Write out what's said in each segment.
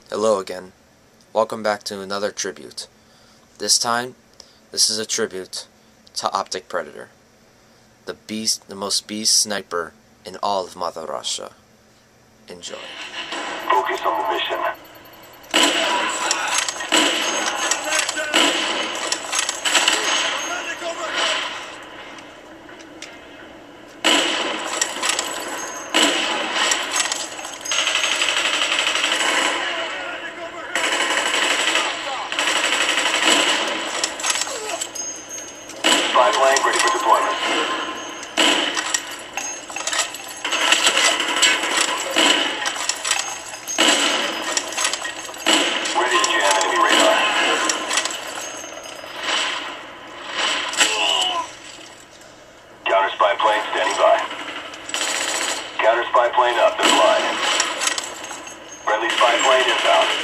Hello again. Welcome back to another tribute. This time, this is a tribute to Optic Predator, the most beast sniper in all of Mother Russia. Enjoy. Focus on the mission. Spy plane ready for deployment. Ready to jam enemy radar. Counter spy plane standing by. Counter spy plane up, they're flying. Friendly spy plane inbound.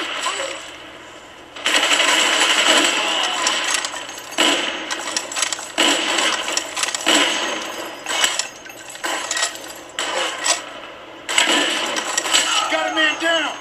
Got a man down!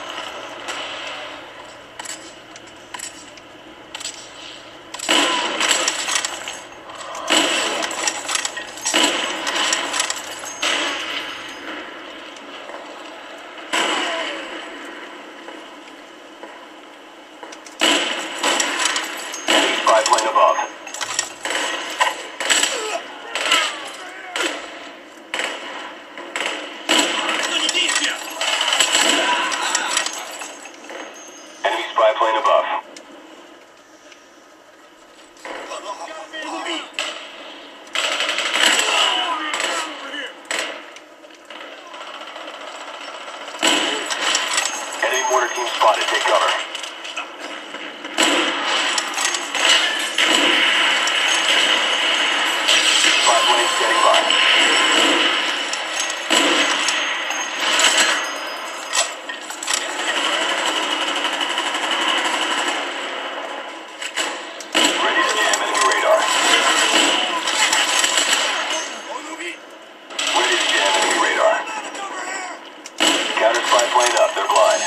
Enemy spy plane above. Enemy spy plane above. Enemy mortar team spotted. Take cover. Spy plane standing by. Ready to jam enemy radar. Ready to jam enemy radar. Counter spy plane up. They're blind.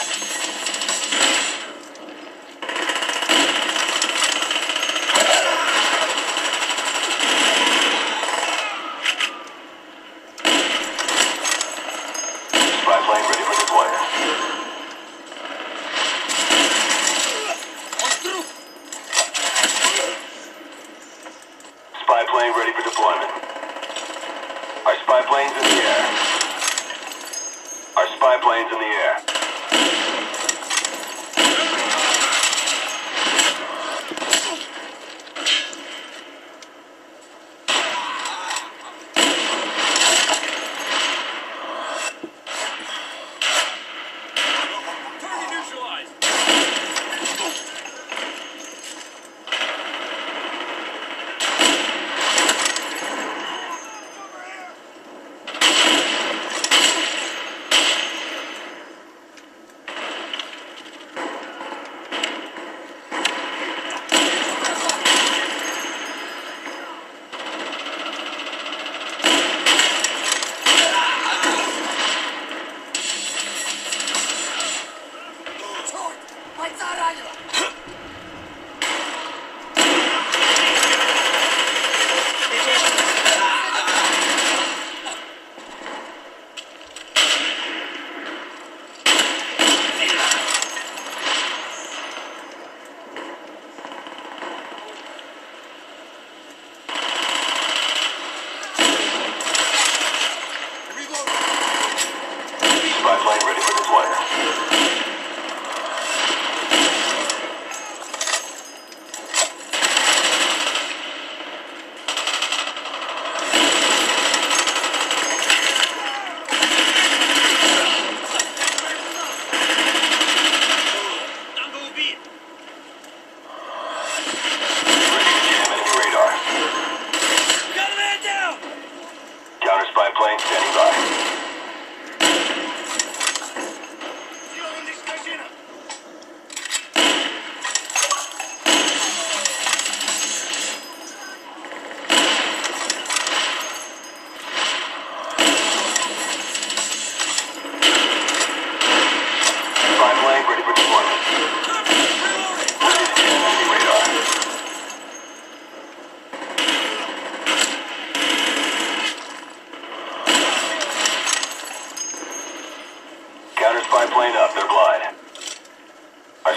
Spy plane ready for deployment. Spy plane ready for deployment. Our spy planes in the air. Our spy planes in the air. Target neutralized! Spy plane ready for deployment.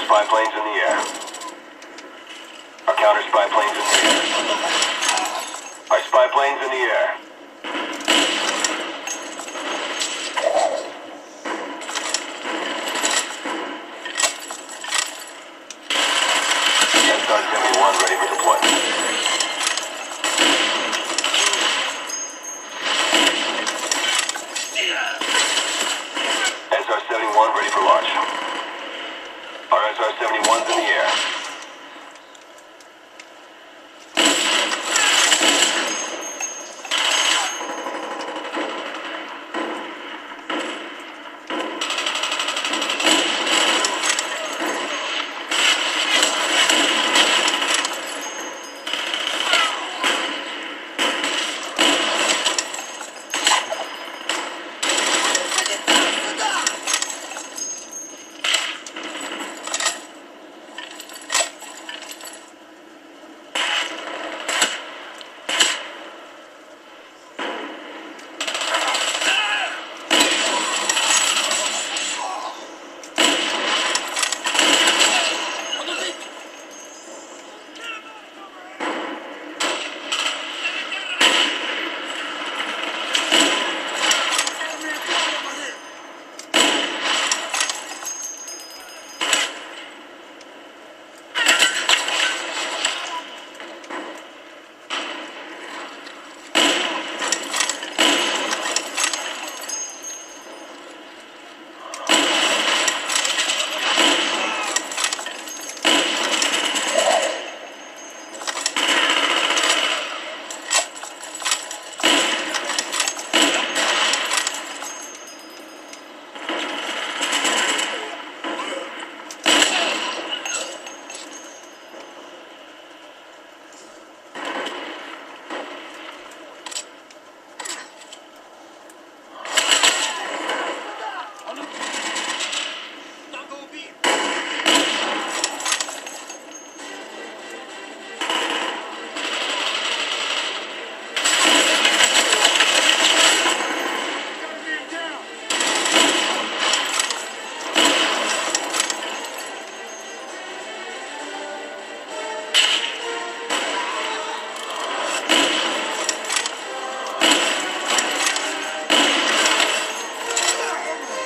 spy planes in the air. Our counter spy planes in the air. Our spy planes in the air. SR-71 ready for deployment. SR-71 ready for launch. Our SR-71's in the air.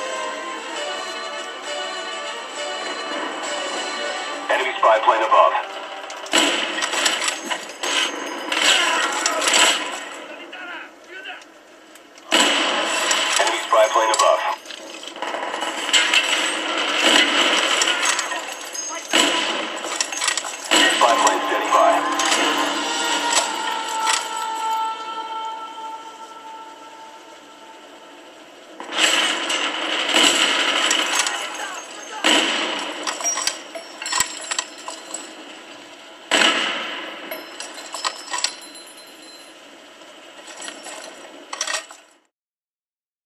Enemy spy plane above.